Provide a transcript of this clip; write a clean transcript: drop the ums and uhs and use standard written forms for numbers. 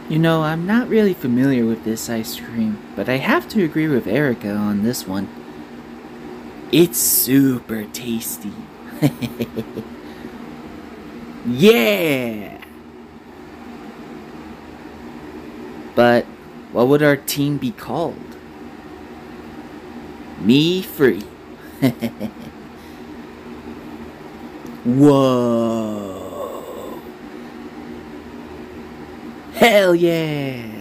You know, I'm not really familiar with this ice cream, but I have to agree with Erica on this one. It's super tasty. Yeah! But what would our team be called? Me free. Whoa! Hell yeah!